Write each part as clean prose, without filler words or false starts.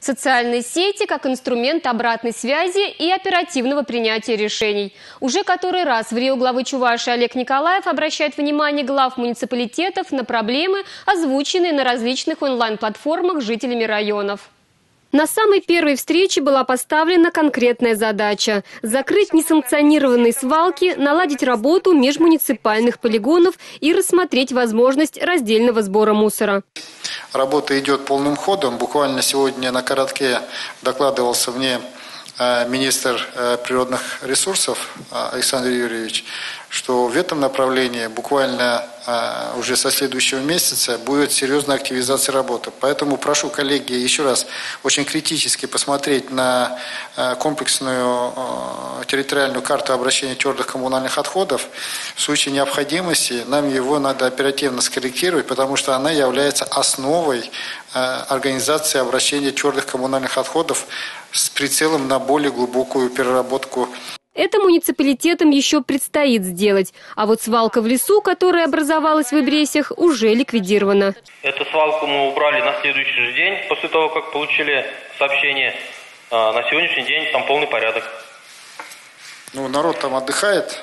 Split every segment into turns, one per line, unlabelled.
Социальные сети как инструмент обратной связи и оперативного принятия решений. Уже который раз в Рио главы Чувашии Олег Николаев обращает внимание глав муниципалитетов на проблемы, озвученные на различных онлайн-платформах жителями районов. На самой первой встрече была поставлена конкретная задача – закрыть несанкционированные свалки, наладить работу межмуниципальных полигонов и рассмотреть возможность раздельного сбора мусора.
Работа идет полным ходом. Буквально сегодня на коротке докладывался мне министр природных ресурсов Александр Юрьевич, что в этом направлении буквально уже со следующего месяца будет серьезная активизация работы. Поэтому прошу, коллеги, еще раз очень критически посмотреть на комплексную территориальную карту обращения твердых коммунальных отходов. В случае необходимости нам его надо оперативно скорректировать, потому что она является основой организации обращения твердых коммунальных отходов с прицелом на более глубокую переработку.
Это муниципалитетам еще предстоит сделать. А вот свалка в лесу, которая образовалась в Ибресях, уже ликвидирована.
Эту свалку мы убрали на следующий же день, после того, как получили сообщение. На сегодняшний день там полный порядок.
Ну, народ там отдыхает.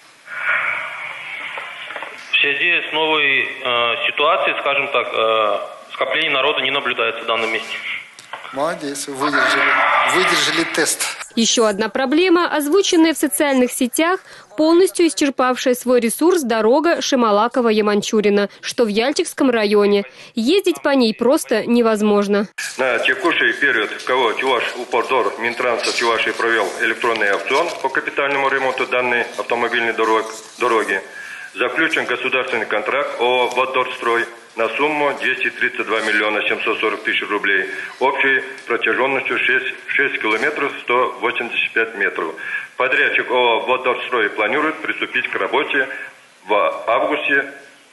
В связи с новой ситуацией, скажем так, скопление народа не наблюдается в данном месте.
Молодец, выдержали тест.
Еще одна проблема, озвученная в социальных сетях, полностью исчерпавшая свой ресурс дорога Шималакова-Яманчурина, что в Яльчикском районе. Ездить по ней просто невозможно.
На текущий период КО «Чувашупордор» Минтранса Чувашии провел электронный аукцион по капитальному ремонту данной автомобильной дороги. Заключен государственный контракт о «Водорстрой» на сумму 232 миллиона 740 тысяч рублей, общей протяженностью 6 километров 185 метров. Подрядчик ООО «Водорстрой» планирует приступить к работе в августе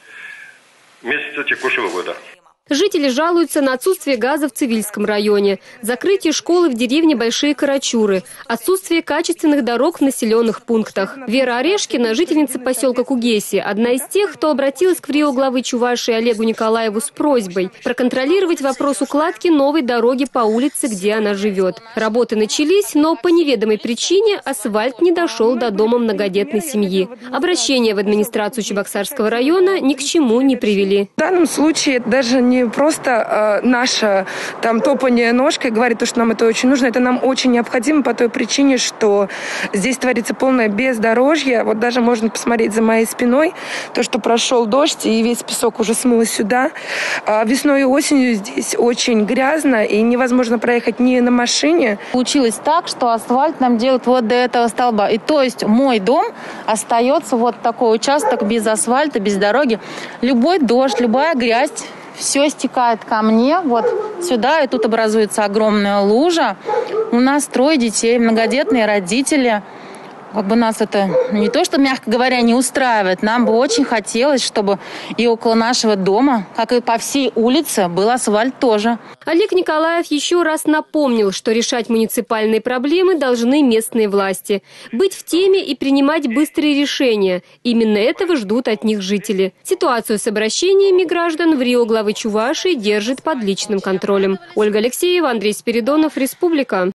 месяца текущего года.
Жители жалуются на отсутствие газа в Цивильском районе, закрытие школы в деревне Большие Карачуры, отсутствие качественных дорог в населенных пунктах. Вера Орешкина, жительница поселка Кугеси, одна из тех, кто обратилась к рио главы Чувашии Олегу Николаеву с просьбой проконтролировать вопрос укладки новой дороги по улице, где она живет. Работы начались, но по неведомой причине асфальт не дошел до дома многодетной семьи. Обращения в администрацию Чебоксарского района ни к чему не привели.
В данном случае даже не просто наше топание ножкой говорит, что нам это очень нужно. Это нам очень необходимо по той причине, что здесь творится полное бездорожье. Вот даже можно посмотреть за моей спиной, то, что прошел дождь, и весь песок уже смыло сюда. Весной и осенью здесь очень грязно, и невозможно проехать ни на машине.
Получилось так, что асфальт нам делают вот до этого столба. И то есть мой дом остается вот такой участок без асфальта, без дороги. Любой дождь, любая грязь, все стекает ко мне, вот сюда, и тут образуется огромная лужа. У нас 3 детей, многодетные родители. Как бы нас это не то, что, мягко говоря, не устраивает. Нам бы очень хотелось, чтобы и около нашего дома, как и по всей улице, был асфальт тоже.
Олег Николаев еще раз напомнил, что решать муниципальные проблемы должны местные власти. Быть в теме и принимать быстрые решения. Именно этого ждут от них жители. Ситуацию с обращениями граждан в рио главы Чувашии держит под личным контролем. Ольга Алексеева, Андрей Спиридонов, Республика.